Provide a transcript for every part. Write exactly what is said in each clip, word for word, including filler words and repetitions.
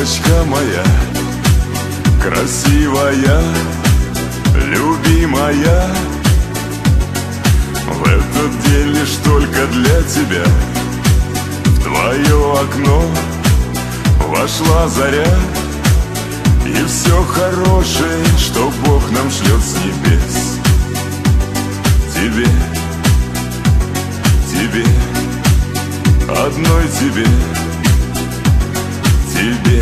девочка моя, красивая, любимая. В этот день лишь только для тебя в твое окно вошла заря. И все хорошее, что Бог нам шлет с небес, тебе, тебе, одной тебе, тебе.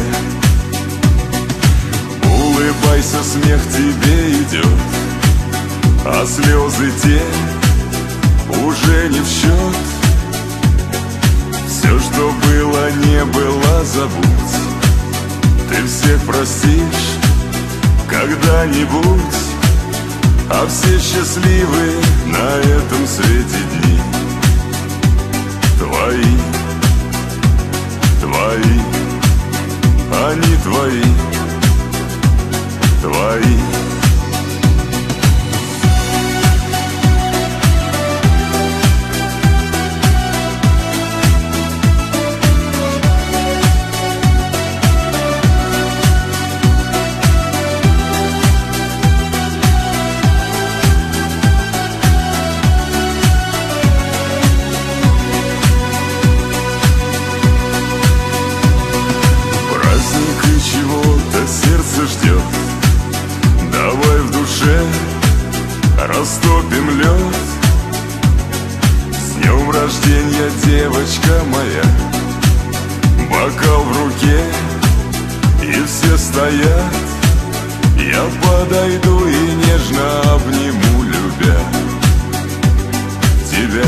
Улыбайся, смех тебе идет, а слезы те уже не в счет. Все, что было, не было, забудь. Ты всех простишь когда-нибудь, а все счастливы на этом свете дни. Твои, твои, они твои, твои. Сердце ждет, давай в душе растопим лед. С днем рождения, девочка моя, бокал в руке, и все стоят. Я подойду и нежно обниму, любя тебя,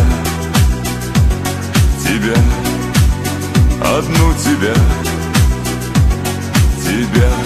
тебя, одну тебя, тебя.